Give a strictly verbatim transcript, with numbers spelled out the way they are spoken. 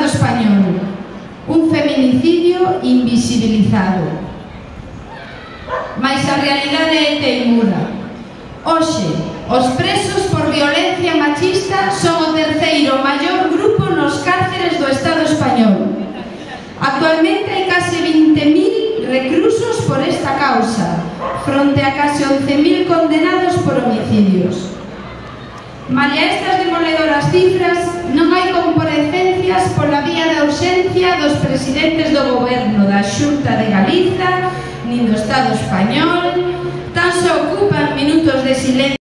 Estado español. Un feminicidio invisibilizado. Mais a realidade é teimura. Hoxe, os presos por violencia machista son o terceiro maior grupo nos cárceres do Estado español. Actualmente hai case vinte mil reclusos por esta causa, fronte a case once mil condenados por homicidios. Malia estas demoledoras cifras, non hai comparecencias pola vía da ausencia dos presidentes do Goberno, da Xunta de Galiza, nin do Estado español, tan se ocupan minutos de silencio